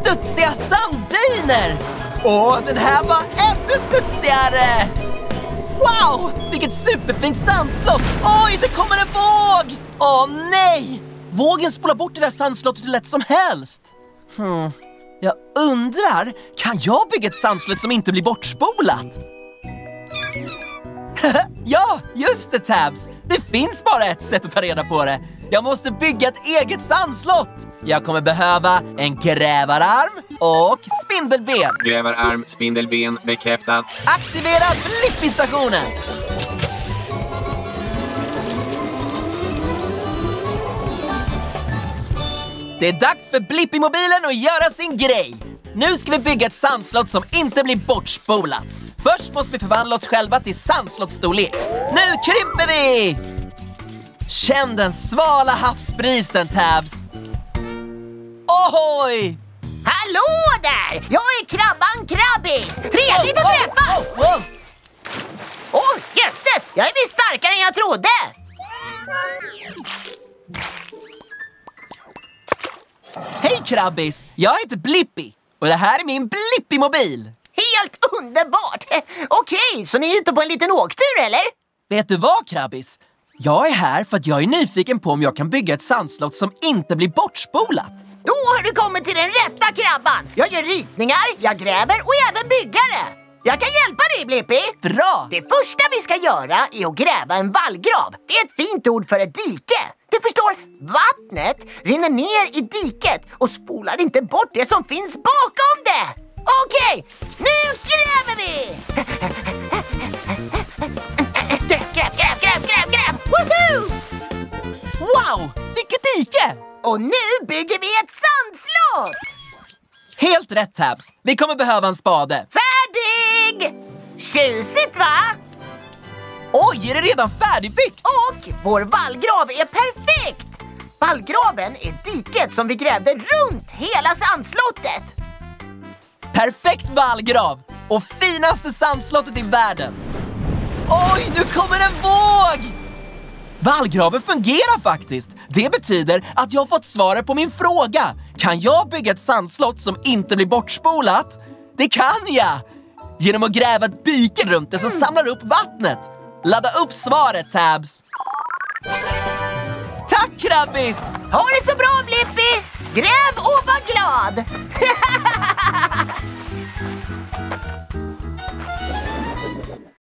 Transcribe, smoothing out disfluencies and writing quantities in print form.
studsiga sanddyner! Åh, den här var ännu studsigare! Wow, vilket superfint sandslott! Oj, det kommer en våg! Åh nej! Vågen spolar bort det där sandslottet hur lätt som helst. Jag undrar, kan jag bygga ett sandslott som inte blir bortspolat? Ja, just det, Tabs. Det finns bara ett sätt att ta reda på det. Jag måste bygga ett eget sandslott. Jag kommer behöva en grävararm och spindelben. Grävararm, spindelben, bekräftat. Aktivera Blippi-stationen. Det är dags för Blippi-mobilen att göra sin grej. Nu ska vi bygga ett sandslott som inte blir bortspolat. Först måste vi förvandla oss själva till sandslottsstorlek. Nu krymper vi! Känn den svala havsbrisen, Tabs. Ohoj! Hallå där! Jag är krabban Krabbis! Trevligt att träffas! Åh, jösses! Jag är visst starkare än jag trodde! Hej Krabbis! Jag heter Blippi. Och det här är min Blippi-mobil. Helt underbart! Okej, så ni är ute på en liten åktur, eller? Vet du vad, Krabbis? Jag är här för att jag är nyfiken på om jag kan bygga ett sandslott som inte blir bortspolat. Då har du kommit till den rätta krabban. Jag gör ritningar, jag gräver och även byggare. Jag kan hjälpa dig, Blippi. Bra! Det första vi ska göra är att gräva en vallgrav. Det är ett fint ord för ett dike. Du förstår, vattnet rinner ner i diket och spolar inte bort det som finns bakom det. Okej, nu gräver vi! Gräv! Woohoo! Wow, vilket dike! Och nu bygger vi ett sandslott! Helt rätt, Tabs. Vi kommer behöva en spade. Färdig! Tjusigt, va? Oj, är det redan färdigbyggt? Och vår vallgrav är perfekt! Vallgraven är diket som vi grävde runt hela sandslottet. Perfekt vallgrav! Och finaste sandslottet i världen. Oj, nu kommer en våg! Vallgraven fungerar faktiskt. Det betyder att jag har fått svaret på min fråga. Kan jag bygga ett sandslott som inte blir bortspolat? Det kan jag! Genom att gräva ett dike runt det som samlar upp vattnet. Ladda upp svaret, Tabs. Tack, Krabbis! Ha det så bra, Blippi! Gräv och var glad!